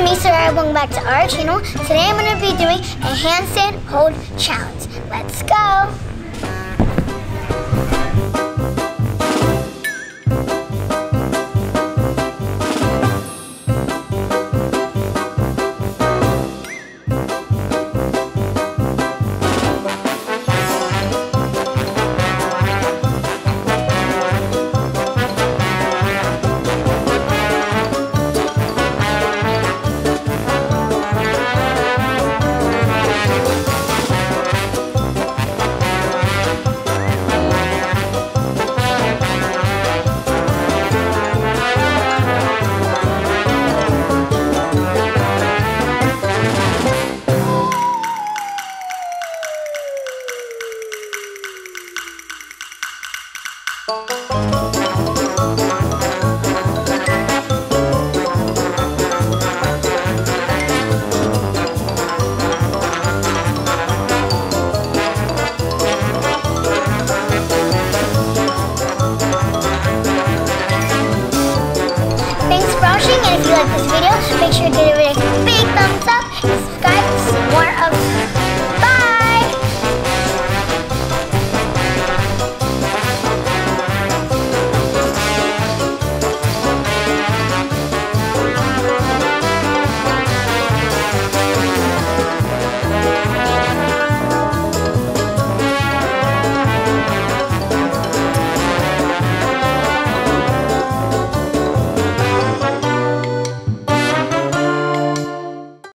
me, Sariah. Welcome back to our channel. Today I'm going to be doing a handstand hold challenge. Let's go! Thanks for watching, and if you like this video, make sure to give it a